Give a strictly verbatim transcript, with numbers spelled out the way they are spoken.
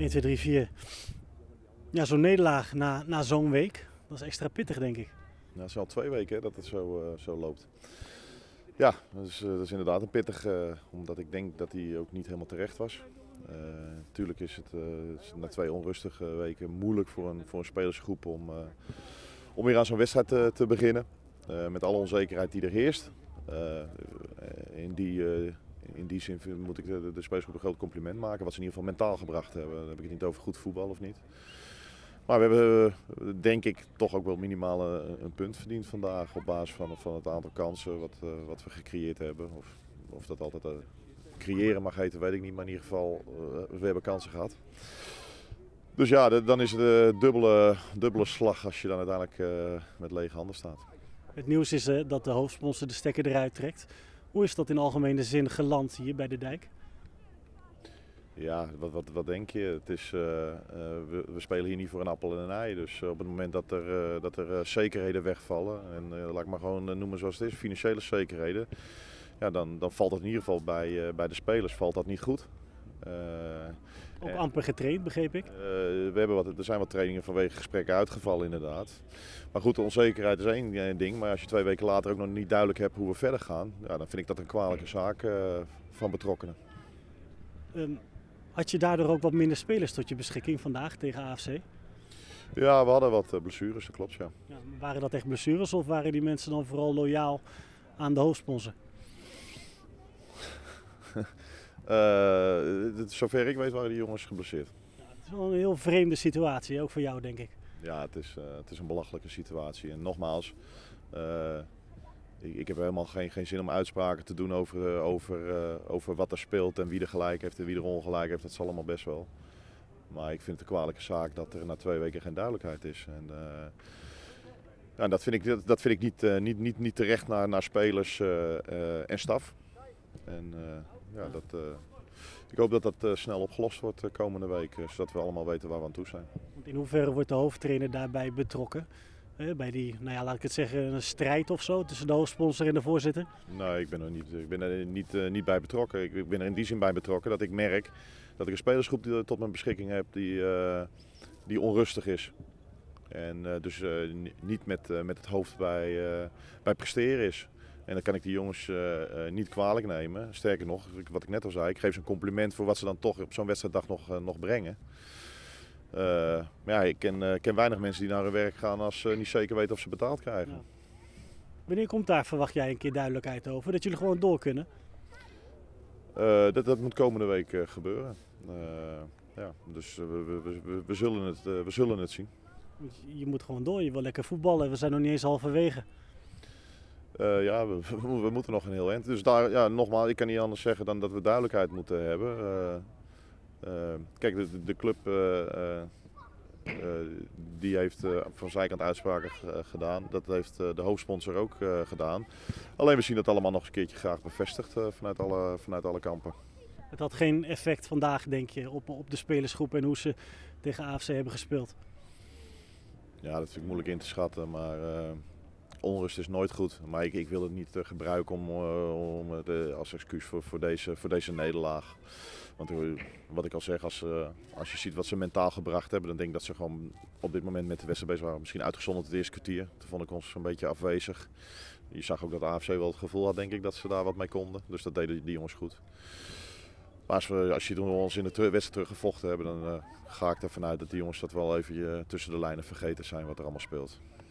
één, twee, drie, vier. Ja, zo'n nederlaag na, na zo'n week, dat is extra pittig, denk ik. Nou, het is al twee weken hè, dat het zo, uh, zo loopt. Ja, dat is, uh, dat is inderdaad een pittig, uh, omdat ik denk dat hij ook niet helemaal terecht was. Natuurlijk uh, is het uh, is na twee onrustige weken moeilijk voor een, voor een spelersgroep om, uh, om weer aan zo'n wedstrijd te, te beginnen. Uh, met alle onzekerheid die er heerst. Uh, in, die, uh, in die zin moet ik de, de spelersgroep een groot compliment maken. Wat ze in ieder geval mentaal gebracht hebben. Dan heb ik het niet over goed voetbal of niet. Maar we hebben denk ik toch ook wel minimaal een punt verdiend vandaag op basis van, van het aantal kansen wat, uh, wat we gecreëerd hebben. Of, of dat altijd uh, creëren mag heten, weet ik niet, maar in ieder geval uh, we hebben kansen gehad. Dus ja, de, dan is het een dubbele, dubbele slag als je dan uiteindelijk uh, met lege handen staat. Het nieuws is uh, dat de hoofdsponsor de stekker eruit trekt. Hoe is dat in algemene zin geland hier bij de dijk? Ja, wat, wat, wat denk je? Het is, uh, uh, we, we spelen hier niet voor een appel en een ei. Dus op het moment dat er, uh, dat er uh, zekerheden wegvallen, en uh, laat ik maar gewoon uh, noemen zoals het is, financiële zekerheden, ja, dan, dan valt het in ieder geval bij, uh, bij de spelers valt dat niet goed. Uh, Ook amper getraind, begreep ik? Uh, we hebben wat, er zijn wat trainingen vanwege gesprekken uitgevallen inderdaad. Maar goed, de onzekerheid is één ding. Maar als je twee weken later ook nog niet duidelijk hebt hoe we verder gaan, ja, dan vind ik dat een kwalijke zaak uh, van betrokkenen. Um, had je daardoor ook wat minder spelers tot je beschikking vandaag tegen A F C? Ja, we hadden wat blessures, dat klopt, ja. Ja, waren dat echt blessures of waren die mensen dan vooral loyaal aan de hoofdsponsor? uh, zover ik weet waren die jongens geblesseerd. Ja, het is wel een heel vreemde situatie, ook voor jou denk ik. Ja, het is, uh, het is een belachelijke situatie. En nogmaals, uh, ik, ik heb helemaal geen, geen zin om uitspraken te doen over, uh, over, uh, over wat er speelt en wie er gelijk heeft en wie er ongelijk heeft. Dat is allemaal best wel. Maar ik vind het een kwalijke zaak dat er na twee weken geen duidelijkheid is. En, uh, ja, dat vind ik, dat, dat vind ik niet, uh, niet, niet, niet terecht naar, naar spelers uh, uh, en staf. En uh, ja, dat, uh, ik hoop dat dat uh, snel opgelost wordt de komende week, uh, zodat we allemaal weten waar we aan toe zijn. In hoeverre wordt de hoofdtrainer daarbij betrokken? Uh, bij die, nou ja, laat ik het zeggen, een strijd of zo tussen de hoofdsponsor en de voorzitter? Nee, ik ben er niet, ik ben er niet, uh, niet bij betrokken. Ik, ik ben er in die zin bij betrokken dat ik merk dat ik een spelersgroep die, tot mijn beschikking heb die, uh, die onrustig is. En uh, dus uh, niet met, uh, met het hoofd bij, uh, bij presteren is. En dan kan ik die jongens uh, uh, niet kwalijk nemen. Sterker nog, wat ik net al zei, ik geef ze een compliment voor wat ze dan toch op zo'n wedstrijddag nog, uh, nog brengen. Uh, maar ja, ik ken, uh, ken weinig mensen die naar hun werk gaan als ze niet zeker weten of ze betaald krijgen. Ja. Wanneer komt daar, verwacht jij, een keer duidelijkheid over? Dat jullie gewoon door kunnen? Uh, dat, dat moet komende week uh, gebeuren. Uh, ja, dus uh, we, we, we, we, zullen het, uh, we zullen het zien. Je moet gewoon door, je wil lekker voetballen. We zijn nog niet eens halverwege. Uh, ja, we, we, we moeten nog een heel eind. Dus daar, ja, nogmaals, ik kan niet anders zeggen dan dat we duidelijkheid moeten hebben. Uh, uh, kijk, de, de club uh, uh, uh, die heeft uh, van zijkant uitspraken uh, gedaan. Dat heeft uh, de hoofdsponsor ook uh, gedaan. Alleen we zien dat allemaal nog eens een keertje graag bevestigd uh, vanuit, alle, vanuit alle kampen. Het had geen effect vandaag, denk je, op, op de spelersgroep en hoe ze tegen A F C hebben gespeeld? Ja, dat vind ik moeilijk in te schatten, maar uh, onrust is nooit goed. Maar ik, ik wil het niet uh, gebruiken om, uh, om het uh, als excuus voor, voor, deze, voor deze nederlaag. Want uh, wat ik al zeg, als, uh, als je ziet wat ze mentaal gebracht hebben, dan denk ik dat ze gewoon op dit moment met de wedstrijd bezig waren. Misschien uitgezonderd het eerste kwartier. Toen vond ik ons een beetje afwezig. Je zag ook dat A F C wel het gevoel had, denk ik, dat ze daar wat mee konden. Dus dat deden die jongens goed. Maar als, we, als je toen ons in de wedstrijd teruggevochten hebben, dan uh, ga ik ervan uit dat die jongens dat wel even uh, tussen de lijnen vergeten zijn wat er allemaal speelt.